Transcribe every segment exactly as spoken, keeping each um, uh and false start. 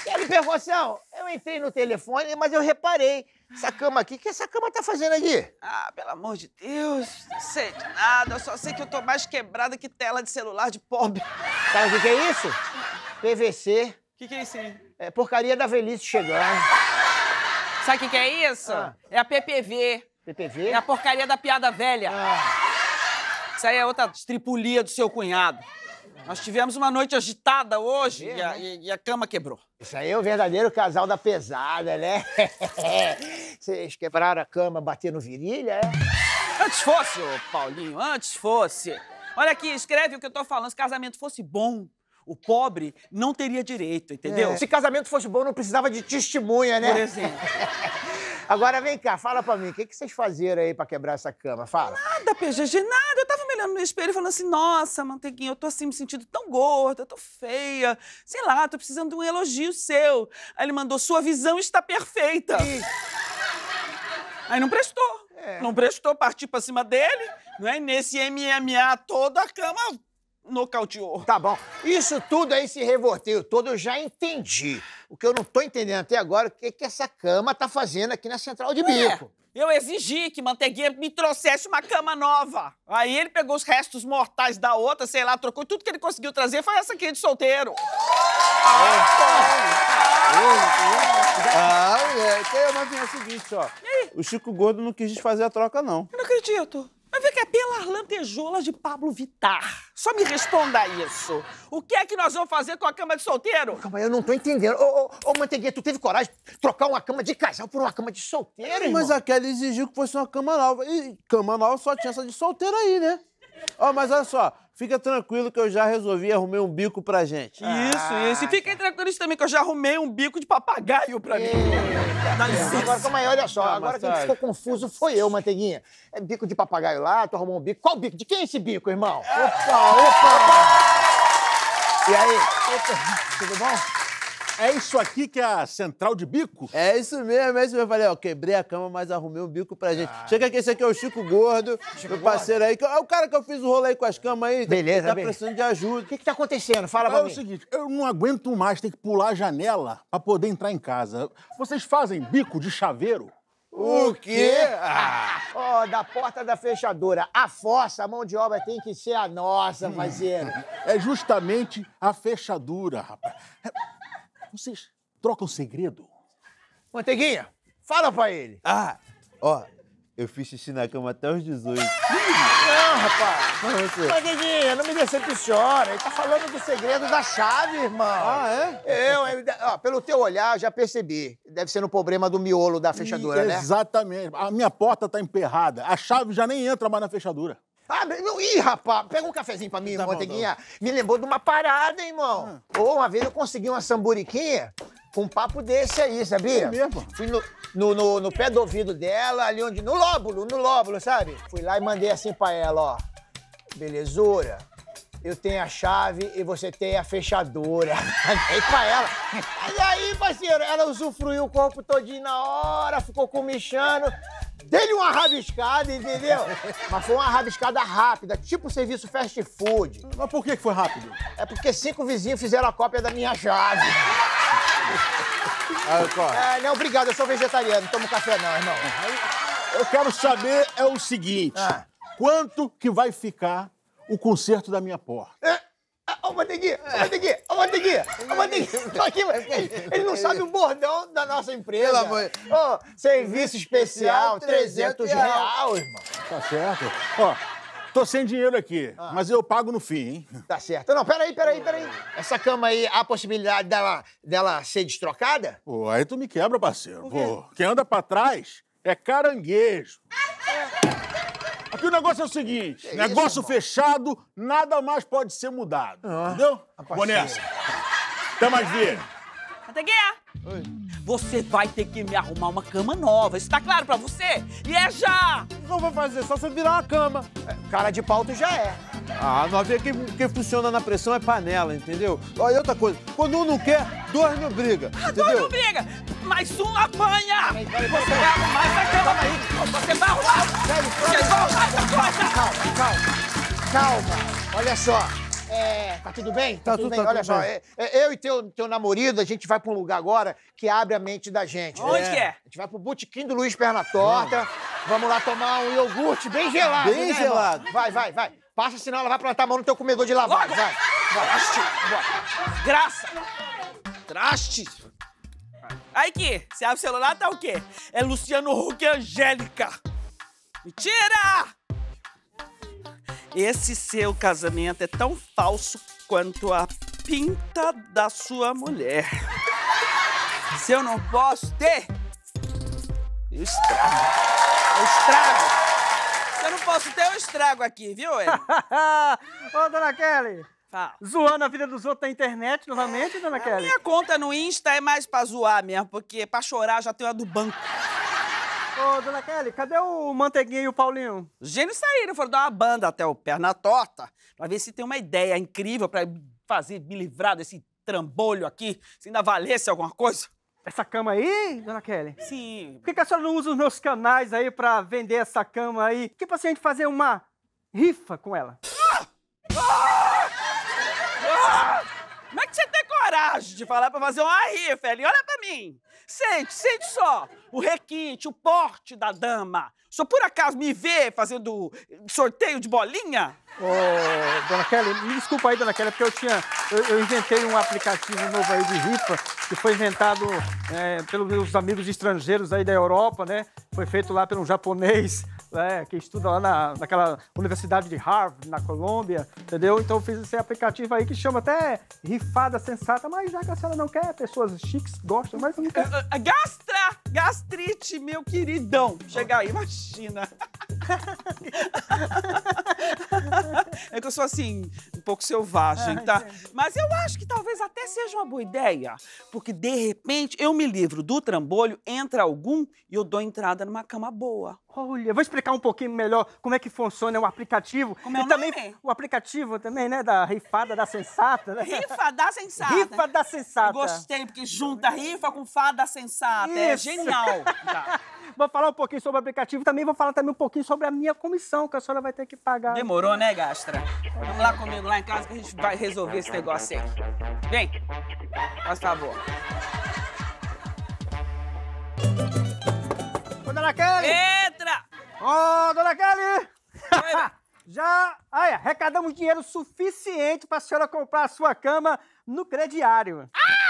Kelly Perroção, eu entrei no telefone, mas eu reparei. Essa cama aqui, o que essa cama tá fazendo aqui? Ah, pelo amor de Deus, não sei de nada. Eu só sei que eu tô mais quebrada que tela de celular de pobre. Sabe o que, que é isso? P V C. O que, que é isso aí? É porcaria da velhice chegando. Sabe o que, que é isso? Ah. É a P P V. P P V? É a porcaria da piada velha. Ah. Isso aí é outra estripulia do seu cunhado. Nós tivemos uma noite agitada hoje É, e, a, né? e- e a cama quebrou. Isso aí é o verdadeiro casal da pesada, né? Vocês quebraram a cama batendo virilha, é? Antes fosse, ô Paulinho, antes fosse. Olha aqui, escreve o que eu tô falando. Se casamento fosse bom, o pobre não teria direito, entendeu? É. Se casamento fosse bom, não precisava de testemunha, né? Por exemplo. Agora vem cá, fala pra mim, o que, que vocês fazeram aí pra quebrar essa cama? Fala. Nada, P G G, nada. Eu tava me olhando no espelho e falando assim, nossa, Manteiguinha, eu tô assim me sentindo tão gorda, eu tô feia. Sei lá, tô precisando de um elogio seu. Aí ele mandou, sua visão está perfeita. Ih. Aí não prestou. É. Não prestou, partiu pra cima dele, não é? Nesse M M A todo, a cama nocauteou. Tá bom. Isso tudo aí, esse revolteio todo, eu já entendi. O que eu não tô entendendo até agora, o que, que essa cama tá fazendo aqui na central de bico. É, eu exigi que Manteiguinha me trouxesse uma cama nova. Aí ele pegou os restos mortais da outra, sei lá, trocou tudo que ele conseguiu trazer, foi essa aqui de solteiro. Ah, é, que eu não é o seguinte, ó. O Chico Gordo não quis desfazer a troca, não. Eu não acredito. Vai ver que é pelas lantejoulas de Pablo Vittar. Só me responda isso. O que é que nós vamos fazer com a cama de solteiro? Calma aí, eu não tô entendendo. Ô, ô, ô, Manteiguinha, tu teve coragem de trocar uma cama de casal por uma cama de solteiro, irmão? Mas a Kelly exigiu que fosse uma cama nova. E cama nova só tinha essa de solteiro aí, né? Ó, mas olha só, fica tranquilo que eu já resolvi, arrumei um bico pra gente. Isso, isso. E fiquem tranquilos também que eu já arrumei um bico de papagaio pra mim. Dá licença. Agora, calma aí, olha só. Calma, Agora quem Sérgio. ficou confuso foi eu, Manteiguinha. É bico de papagaio lá, tu arrumou um bico. Qual bico? De quem é esse bico, irmão? Opa, opa! E aí? Opa, tudo bom? É isso aqui que é a central de bico? É isso mesmo, é isso mesmo. Eu falei, ó, quebrei a cama, mas arrumei um bico pra gente. Chega aqui, esse aqui é o Chico Gordo, meu parceiro aí. que- É o cara que eu fiz o rolo aí com as camas aí. Beleza, Tá beleza. precisando de ajuda. O que que tá acontecendo? Fala pra É o mim. seguinte, eu não aguento mais ter que pular a janela pra poder entrar em casa. Vocês fazem bico de chaveiro? O quê? Ó, da porta da fechadura. A fossa, a mão de obra tem que ser a nossa, parceiro. É justamente a fechadura, rapaz. É, Vocês trocam segredo? Manteiguinha, fala pra ele. Ah, ó, eu fiz xixi na cama até os dezoito. Não, rapaz. Mas você... Manteiguinha, não me decepciona. Ele tá falando do segredo da chave, irmão. Ah, é? Eu, eu- ó, pelo teu olhar, eu já percebi. Deve ser no problema do miolo da fechadura, E- né? Exatamente. A minha porta tá emperrada. A chave já nem entra mais na fechadura. Ah, não, ih, rapaz, pega um cafezinho pra mim, Tá bom, Manteiguinha. Me lembrou de uma parada, hein, irmão. Ou uma vez eu consegui uma samburiquinha com um papo desse aí, sabia? É mesmo? Fui no, no, no, no pé do ouvido dela, ali onde... No lóbulo, no lóbulo, sabe? Fui lá e mandei assim pra ela, ó. Belezura, eu tenho a chave e você tem a fechadura. Mandei pra ela. E aí, parceiro, ela usufruiu o corpo todinho na hora, ficou comichando. Dei-lhe uma rabiscada, entendeu? Mas foi uma rabiscada rápida, tipo serviço fast food. Mas por que que foi rápido? É porque cinco vizinhos fizeram a cópia da minha chave. Ah, ó. É, não, obrigado, eu sou vegetariano, não tomo café não, irmão. Eu quero saber é o seguinte. Ah. Quanto que vai ficar o conserto da minha porta? É, Ô, ô, Manteiguinha, ô, Manteiguinha, ô, Manteiguinha, ô, Manteiguinha, tô aqui, mas ele, ele não sabe o bordão da nossa empresa. Pelo amor- Ô, serviço especial, trezentos reais, irmão. Tá certo? Ó, tô sem dinheiro aqui, mas eu pago no fim, hein? Tá certo. Não, peraí, peraí, peraí. Essa cama aí, há a possibilidade dela, dela ser destrocada? Pô, aí tu me quebra, parceiro. Pô, quem anda pra trás é caranguejo. Aqui o negócio é o seguinte, Que negócio isso, fechado, nada mais pode ser mudado, entendeu? rapaz, Vou nessa. Até mais ver. Manteiguinha, você vai ter que me arrumar uma cama nova. Isso tá claro pra você? E é já! Não vou fazer, só se eu virar uma cama. Cara de pau tu já é. Ah, não vê que quem funciona na pressão é panela, entendeu? Olha, outra coisa, quando um não quer, dois não briga, Dois entendeu? não briga, mas um apanha! Você vai arrumar essa cama aí! Você vai arrumar! Você vai arrumar essa coisa! Calma, calma, calma. Olha só, É, tá tudo bem? Tá tudo- bem? tá Olha tudo só, bem. é, é, eu e teu, teu namorado, a gente vai pra um lugar agora que abre a mente da gente. Onde que é? A gente vai pro Botequim do Luiz Perna Torta. Vamos lá tomar um iogurte bem gelado, Bem né, gelado. irmão? Vai, vai, vai. Passa, senão ela vai plantar a mão no teu comedor de lavagem. Logo. Vai, vai. Bora. Graça! Traste! Aí que, você abre o celular, tá o quê? É Luciano Huck e Angélica. Mentira! Esse seu casamento é tão falso quanto a pinta da sua mulher. Se eu não posso ter, eu estrago. Eu estrago. Se eu não posso ter, eu estrago aqui, viu, Eli? Ô, dona Kelly, Fala. zoando a vida dos outros na internet novamente, dona Kelly? Minha conta no Insta é mais pra zoar mesmo, porque pra chorar já tem a do banco. Ô, dona Kelly, cadê o Manteiguinha e o Paulinho? Os gênios saíram, foram dar uma banda até o Perna Torta, pra ver se tem uma ideia incrível pra fazer me livrar desse trambolho aqui, se ainda valesse alguma coisa. Essa cama aí, dona Kelly? Sim. Por que, que a senhora não usa os meus canais aí pra vender essa cama aí? Tipo assim, a gente fazer uma rifa com ela. Como é que você tem coragem de falar pra fazer uma rifa, Eli? Olha pra mim. Sente, sente só. O requinte, o porte da dama. O senhor por acaso me vê fazendo sorteio de bolinha? Ô, dona Kelly, me desculpa aí, dona Kelly, porque eu tinha... Eu, eu inventei um aplicativo novo aí de rifa, que foi inventado é, pelos meus amigos estrangeiros aí da Europa, né? Foi feito lá por um japonês, né, que estuda lá na, naquela Universidade de Harvard, na Colômbia, entendeu? Então eu fiz esse aplicativo aí que chama até Rifada Sensata, mas já que a senhora não quer, pessoas chiques gostam, mas eu não quero. Ah, ah, Gastra! Gastrite, meu queridão. Chega aí, imagina. É que eu sou assim, um pouco selvagem, Ah, tá? entendi. Mas eu acho que talvez até seja uma boa ideia. Porque, de repente, eu me livro do trambolho, entra algum e eu dou entrada numa cama boa. Olha, eu vou explicar um pouquinho melhor como é que funciona o aplicativo. Como é e o também nome? o aplicativo também, né, da Rifada da Sensata, né? Rifa da sensata. Rifa da Sensata. Gostei, porque junta rifa com fada sensata. É Isso. genial. Tá. Vou falar um pouquinho sobre o aplicativo, também vou falar também um pouquinho sobre a minha comissão, que a senhora vai ter que pagar. Demorou, né, Gastra? Vamos lá comigo, lá em casa, que a gente vai resolver esse negócio aí. Vem. Faz favor. Ô, dona Kelly! Entra! Ô, dona Kelly! Vai. Já, aí, arrecadamos dinheiro suficiente para a senhora comprar a sua cama no crediário.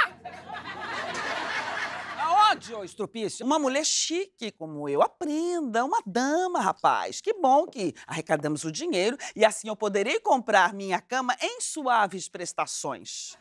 Aonde, ô estrupício? Uma mulher chique como eu. Aprenda, uma dama, rapaz. Que bom que arrecadamos o dinheiro e assim eu poderei comprar minha cama em suaves prestações.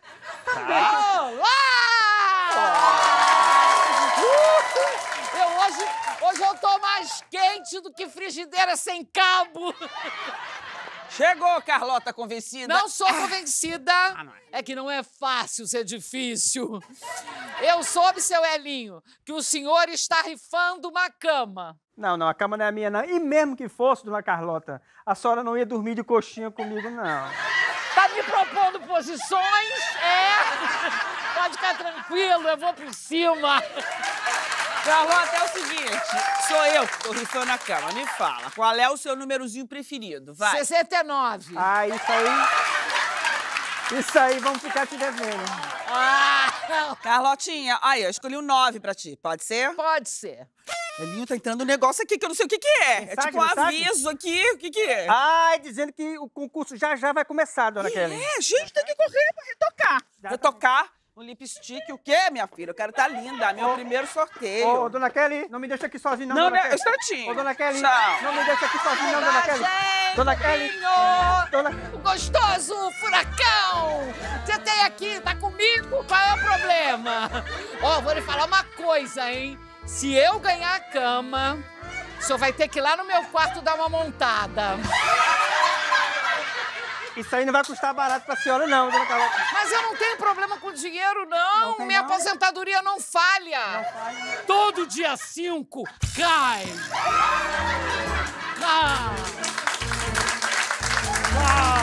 Eu hoje, hoje eu tô mais quente do que frigideira sem cabo. Chegou, Carlota convencida. Não sou convencida. não é. É que não é fácil ser difícil. Eu soube, seu Elinho, que o senhor está rifando uma cama. Não, não, a cama não é minha, não. E mesmo que fosse, dona Carlota, a senhora não ia dormir de coxinha comigo, não. Tá me propondo posições? É? Pode ficar tranquilo, eu vou por cima. Carlota, é o seguinte, sou eu que tô rifando a cama. Me fala, qual é o seu númerozinho preferido? Vai. sessenta e nove. Ah, isso aí... Isso aí, vamos ficar te devendo. Ah, Carlotinha, aí, eu escolhi um nove pra ti. Pode ser? pode ser. Elinho, tá entrando um negócio aqui que eu não sei o que que é. É Mensagem, tipo um mensagem? aviso aqui. O que que é? Ai, dizendo que o concurso já já vai começar, dona Kelly. É, gente, tem que correr pra retocar. Já tá Retocar um lipstick, o quê, minha filha? Eu quero estar linda, meu primeiro sorteio. Ô, dona Kelly, não me deixa aqui sozinho, não, Não, dona né? Kelly. Instantinho. Ô, dona Kelly, Tchau. não me deixa aqui sozinho, não, dona Kelly. Dona Kelly. Dona... O gostoso furacão! Você tem aqui, tá comigo? Qual é o problema? Ó, vou lhe falar uma coisa, hein? Se eu ganhar a cama, o senhor vai ter que ir lá no meu quarto dar uma montada. Isso aí não vai custar barato pra senhora, não, dona Carlota. Mas eu não tenho problema com dinheiro, não. Não tem Minha não? aposentadoria não falha. Todo dia cinco cai. Cai. Cai.